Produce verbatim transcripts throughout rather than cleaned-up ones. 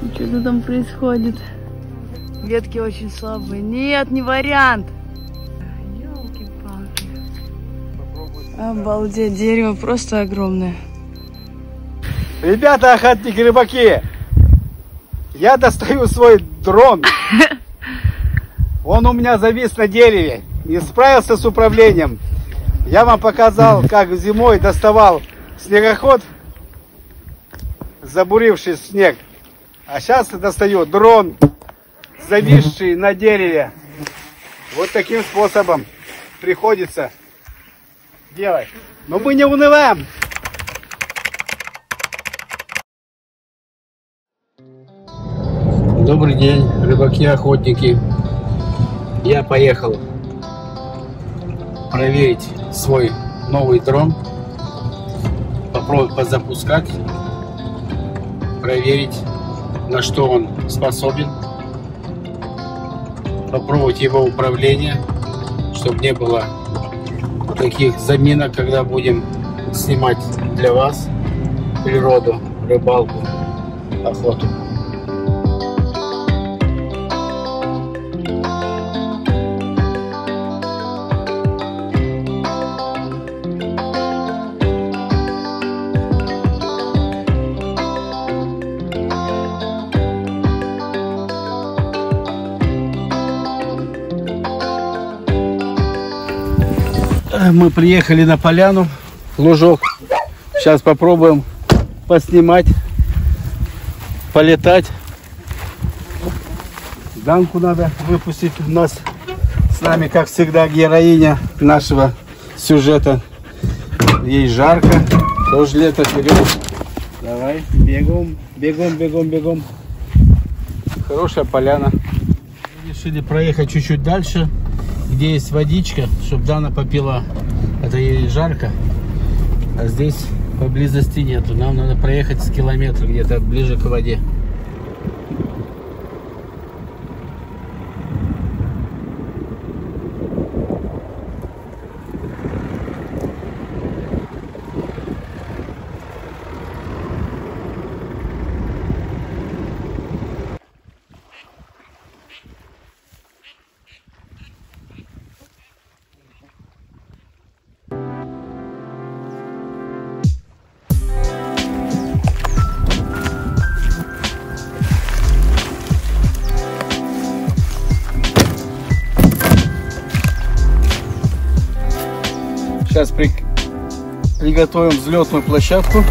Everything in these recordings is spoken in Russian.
Что-то там происходит. Ветки очень слабые. Нет, не вариант. Ёлки-палки. Обалдеть, дерево просто огромное. Ребята, охотники, рыбаки, я достаю свой дрон. Он у меня завис на дереве. Не справился с управлением. Я вам показал, как зимой доставал снегоход, забуривший снег. А сейчас достаю дрон, зависший на дереве. Вот таким способом приходится делать. Но мы не унываем. Добрый день, рыбаки, охотники. Я поехал проверить свой новый дрон, попробовать позапускать, проверить, на что он способен, попробовать его управление, чтобы не было таких заминок, когда будем снимать для вас природу, рыбалку, охоту. Мы приехали на поляну, лужок. Сейчас попробуем поснимать, полетать. Данку надо выпустить. У нас с нами, как всегда, героиня нашего сюжета. Ей жарко. Тоже лето вперед. Давай, бегом, бегом, бегом, бегом. Хорошая поляна. Решили проехать чуть-чуть дальше, где есть водичка, чтобы Дана попила. Это ей жарко, а здесь поблизости нету. Нам надо проехать с километра где-то ближе к воде. Сейчас при... приготовим взлетную площадку,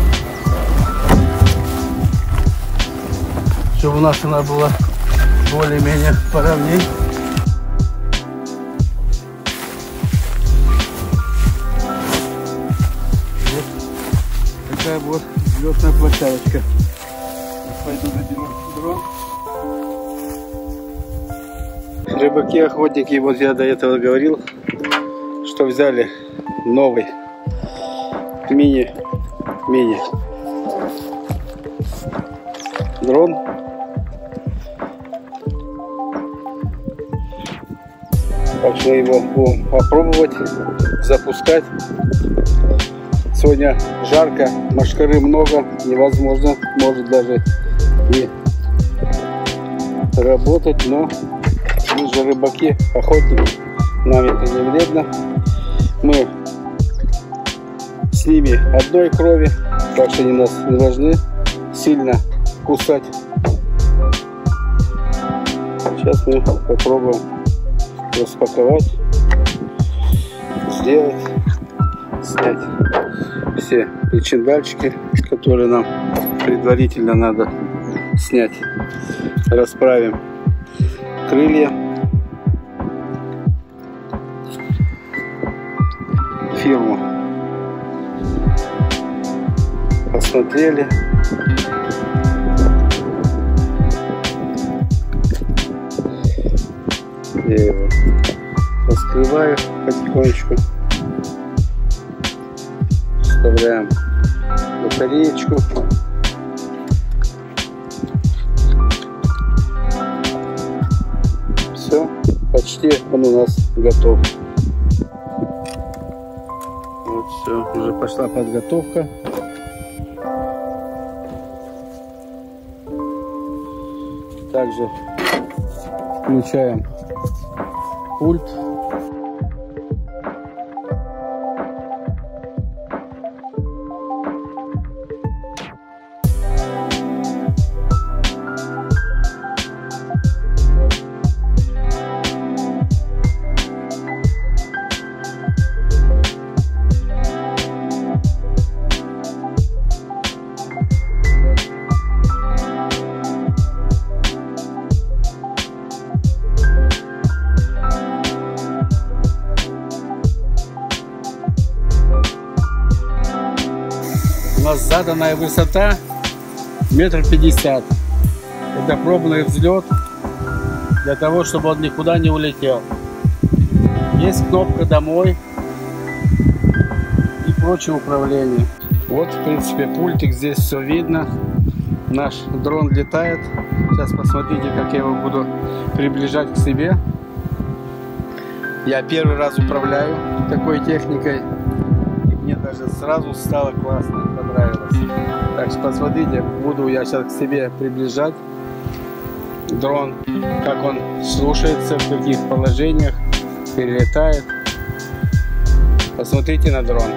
чтобы у нас она была более-менее поровнее. Вот такая вот взлетная площадочка. Пойду надену дрон. Рыбаки, охотники, вот я до этого говорил, что взяли новый мини мини дрон. Так что его будем попробовать запускать. Сегодня жарко, мошкары много, невозможно, может даже и работать, но мы же рыбаки, охотники, нам это не вредно. Мы с ними одной крови, так что они нас не должны сильно кусать. Сейчас мы попробуем распаковать, сделать, снять все причиндальчики, которые нам предварительно надо снять. Расправим крылья, фирму посмотрели. Я его раскрываю потихонечку, вставляем батареечку. Все, почти он у нас готов. Вот все, уже пошла подготовка. Также включаем пульт. У нас заданная высота метр пятьдесят. Это пробный взлет для того, чтобы он никуда не улетел. Есть кнопка «Домой» и прочее управление. Вот, в принципе, пультик, здесь все видно. Наш дрон летает. Сейчас посмотрите, как я его буду приближать к себе. Я первый раз управляю такой техникой. Мне даже сразу стало классно, понравилось. Так что посмотрите, буду я сейчас к себе приближать дрон, как он слушается, в каких положениях перелетает. Посмотрите на дрон.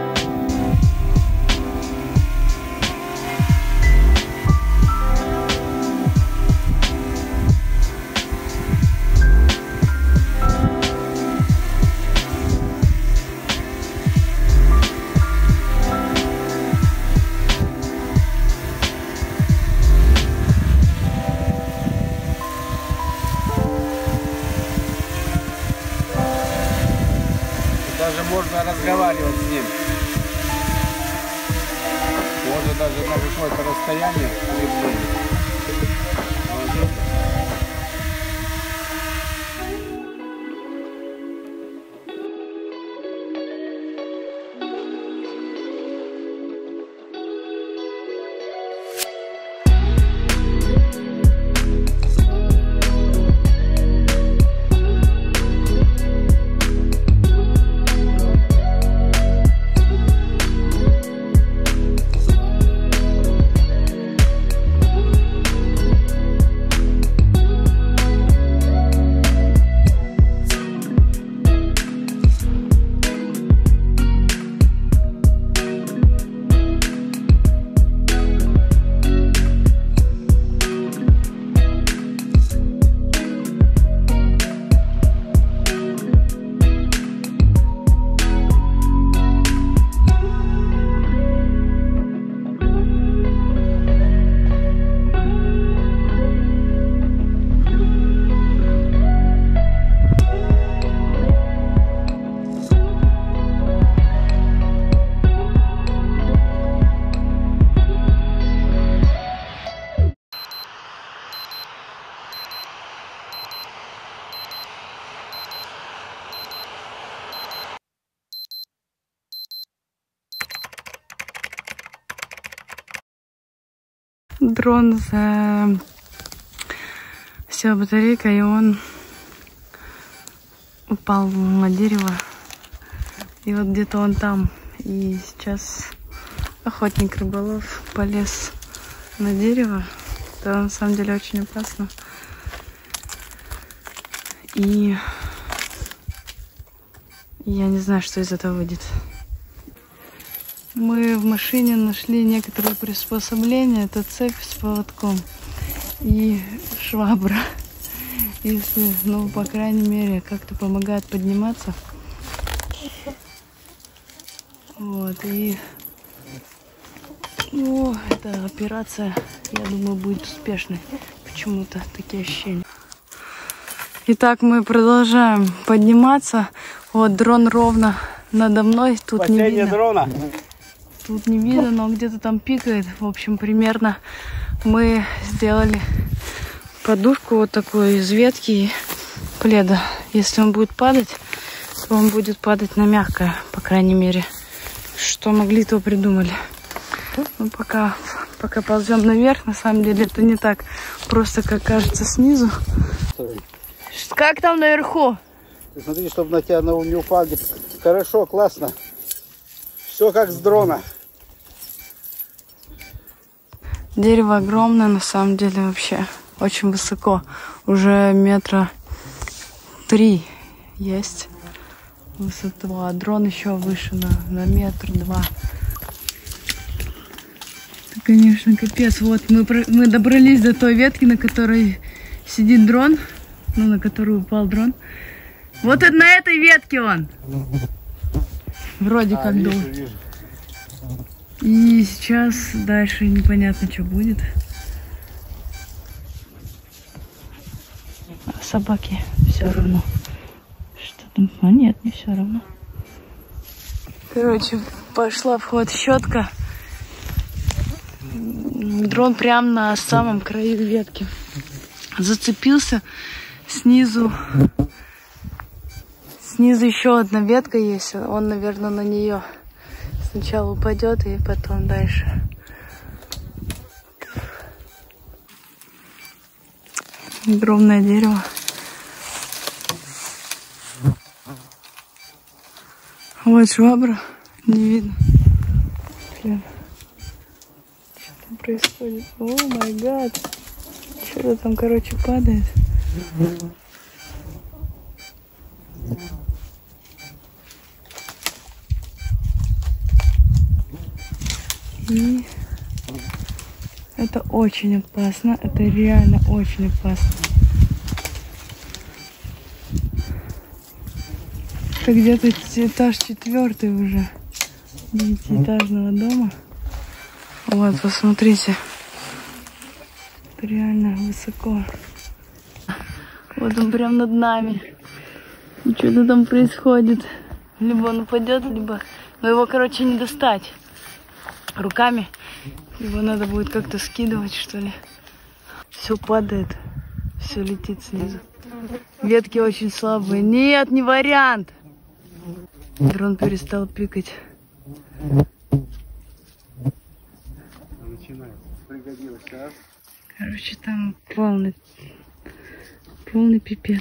Даже можно разговаривать с ним. Можно даже на какое-то расстояние приблизить. Дрон за... села батарейка, и он упал на дерево. И вот где-то он там. И сейчас охотник-рыболов полез на дерево. Это на самом деле очень опасно. И я не знаю, что из этого выйдет. Мы в машине нашли некоторые приспособления. Это цепь с поводком и швабра. Если, ну, по крайней мере, как-то помогает подниматься. Вот, и... Ну, эта операция, я думаю, будет успешной. Почему-то такие ощущения. Итак, мы продолжаем подниматься. Вот, дрон ровно надо мной. Тут Последняя не видно. дрона. Тут не видно, но где-то там пикает. В общем, примерно мы сделали подушку вот такую из ветки и пледа. Если он будет падать, то он будет падать на мягкое, по крайней мере. Что могли, то придумали. Ну, пока, пока ползем наверх, на самом деле это не так просто, как кажется снизу. Как там наверху? Смотри, чтобы на тебя не упал. Хорошо, классно. Все как с дрона. Дерево огромное, на самом деле, вообще. очень высоко. Уже метра три есть высоту, а дрон еще выше на, на метр два. Это, конечно, капец. Вот мы, мы добрались до той ветки, на которой сидит дрон, ну, на которую упал дрон. Вот это на этой ветке он. Вроде а, как вижу, вижу. И сейчас дальше непонятно, что будет. А собаки все равно. Что там? А нет, не все равно. Короче, пошла в ход щетка. Дрон прямо на самом краю ветки. Зацепился снизу. Снизу еще одна ветка есть. Он, наверное, на нее сначала упадет и потом дальше. Огромное дерево. Вот швабра. Не видно. Блин. Что там происходит? О май гад. Что-то там, короче, падает. И это очень опасно. Это реально очень опасно. Это где-то этаж четвертый уже девятиэтажного дома. Вот, посмотрите. Это реально высоко. Вот он прям над нами. И что-то там происходит. Либо он упадет, либо... Но его, короче, не достать руками. Его надо будет как-то скидывать, что ли. Все падает. Все летит снизу. Ветки очень слабые. Нет, не вариант. Дрон перестал пикать. Начинается. Пригодилось, а? Короче, там полный, полный пипец.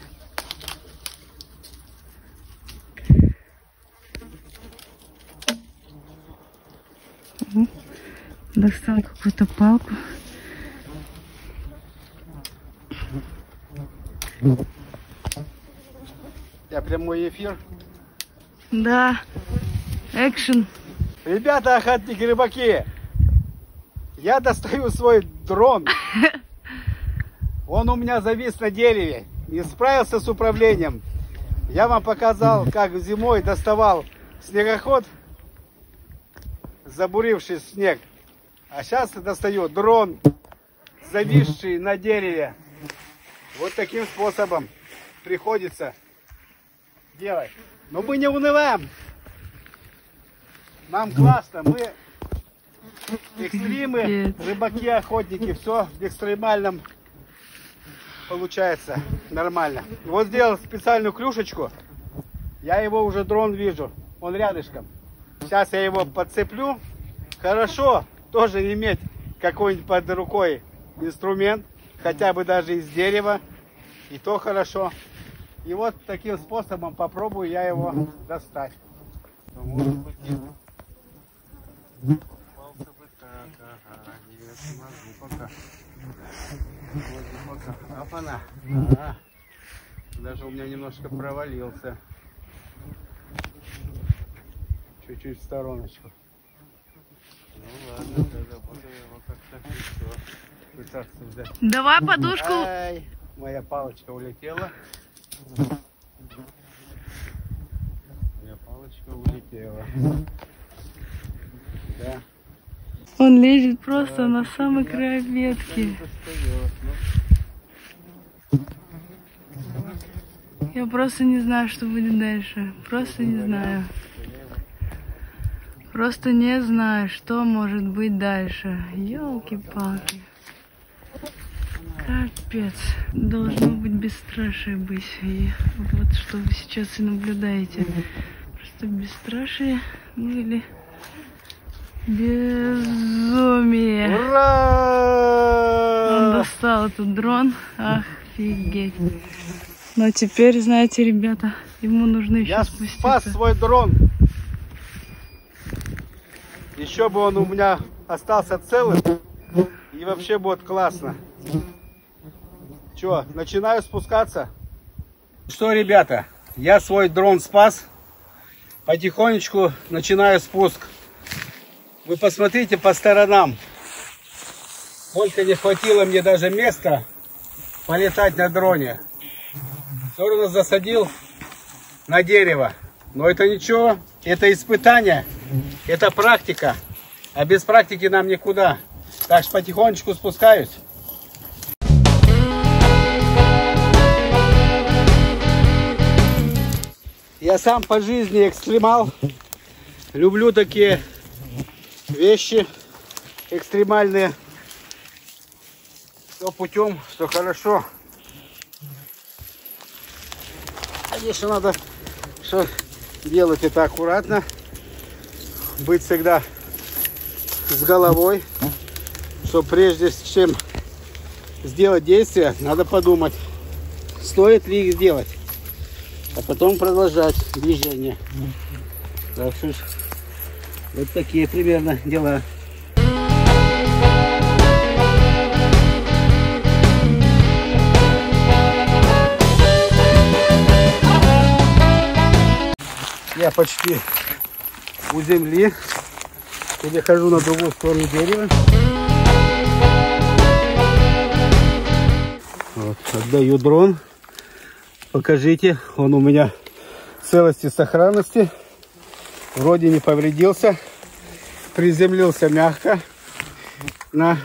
Угу. Достал какую-то палку. Я прямой эфир. Да, экшен. Ребята, охотники, рыбаки, я достаю свой дрон. Он у меня завис на дереве, не справился с управлением. Я вам показал, как зимой доставал снегоход, забуривший снег. А сейчас достаю дрон, зависший на дереве. Вот таким способом приходится делать. Но мы не унываем. Нам классно. Мы экстримы, рыбаки, охотники. Все в экстремальном получается нормально. Вот сделал специальную клюшечку. Я его уже дрон вижу. Он рядышком. Сейчас я его подцеплю. Хорошо тоже иметь какой-нибудь под рукой инструмент. Хотя бы даже из дерева. И то хорошо. И вот таким способом попробую я его достать. Может быть, нет. Нет, не могу пока. Вот пока. Опа-на. А, даже у меня немножко провалился. Чуть-чуть в стороночку. Ну ладно, тогда буду его как-то еще пытаться взять. Давай подушку. Ай, моя палочка улетела. Моя палочка улетела. Да. Он лезет просто да, на самый край ветки. Я просто не знаю, что будет дальше. Просто не знаю. Просто не знаю, что может быть дальше. Ёлки-палки. Капец. Должно быть бесстрашие быть. И вот что вы сейчас и наблюдаете. Просто бесстрашие, ну или безумие. Ура! Он достал этот дрон. Офигеть. Но теперь, знаете, ребята, ему нужно еще Я спуститься. спас свой дрон. Еще бы он у меня остался целым. И вообще будет классно. Что, начинаю спускаться? Что, ребята, я свой дрон спас. Потихонечку начинаю спуск. Вы посмотрите по сторонам. Сколько не хватило мне даже места полетать на дроне. Сторону засадил на дерево. Но это ничего, это испытание, это практика. А без практики нам никуда. Так что потихонечку спускаюсь. Я сам по жизни экстремал. Люблю такие вещи экстремальные. Все путем, все хорошо. Конечно, надо что делать это аккуратно. Быть всегда с головой. Что прежде чем сделать действия, надо подумать, стоит ли их сделать. А потом продолжать движение. Так что ж, вот такие примерно дела. Я почти у земли. Перехожу на другую сторону дерева. Вот, отдаю дрон. Покажите, он у меня в целости и сохранности. Вроде не повредился. Приземлился мягко на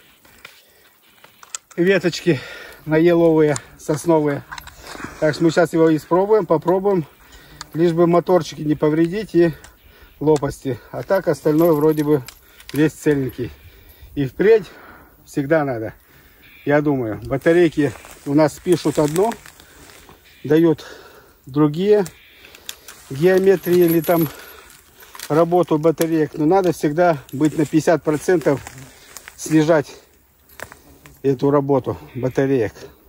веточки, на еловые, сосновые. Так что мы сейчас его испробуем, попробуем. Лишь бы моторчики не повредить и лопасти. А так остальное вроде бы весь цельненький. И впредь всегда надо. Я думаю, батарейки у нас пишут одно, дают другие геометрии или там работу батареек. Но надо всегда быть на пятьдесят процентов снижать эту работу батареек.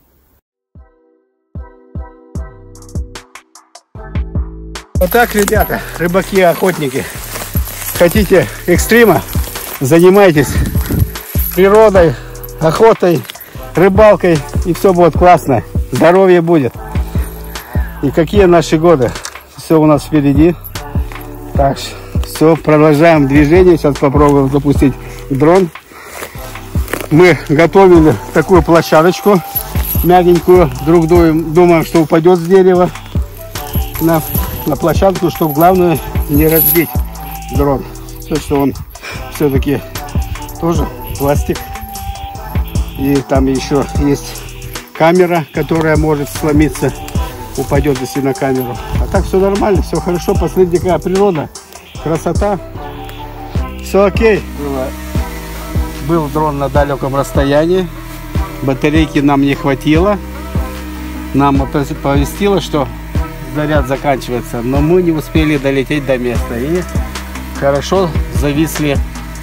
Вот так, ребята, рыбаки и охотники. Хотите экстрима? Занимайтесь природой, охотой, рыбалкой, и все будет классно. Здоровье будет. И какие наши годы? Все у нас впереди. Так, все, продолжаем движение. Сейчас попробуем запустить дрон. Мы готовили такую площадочку мягенькую. Друг думаем, что упадет с дерева на, на площадку, чтобы главное не разбить дрон. То, что он все-таки тоже пластик. И там еще есть камера, которая может сломиться, упадет если на камеру. А так все нормально, все хорошо. Посмотрите, какая природа, красота. Все окей. Было. Был дрон на далеком расстоянии. Батарейки нам не хватило. Нам оповестило, что заряд заканчивается. Но мы не успели долететь до места. И хорошо зависли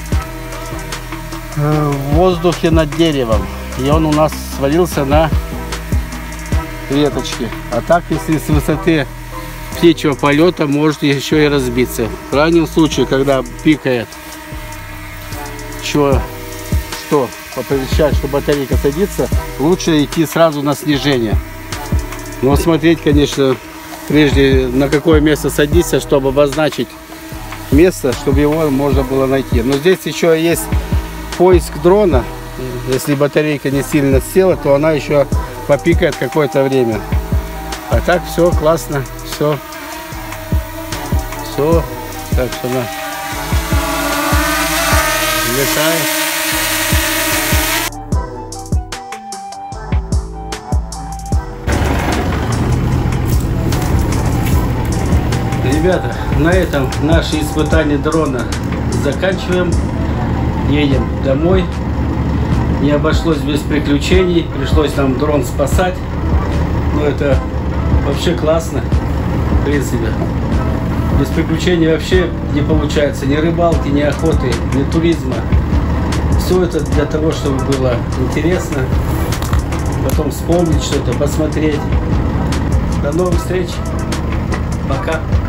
в воздухе над деревом. И он у нас свалился на веточки. А так, если с высоты птичьего полета, может еще и разбиться. В крайнем случае, когда пикает, что, что поповещать, что батарейка садится, лучше идти сразу на снижение. Но смотреть, конечно, прежде на какое место садиться, чтобы обозначить место, чтобы его можно было найти. Но здесь еще есть поиск дрона. Если батарейка не сильно села, то она еще попикает какое-то время. А так все классно, все, все, так что она летает. Ребята, на этом наши испытания дрона заканчиваем. Едем домой. Не обошлось без приключений. Пришлось нам дрон спасать. Но это вообще классно. В принципе. Без приключений вообще не получается ни рыбалки, ни охоты, ни туризма. Все это для того, чтобы было интересно. Потом вспомнить что-то, посмотреть. До новых встреч. Пока.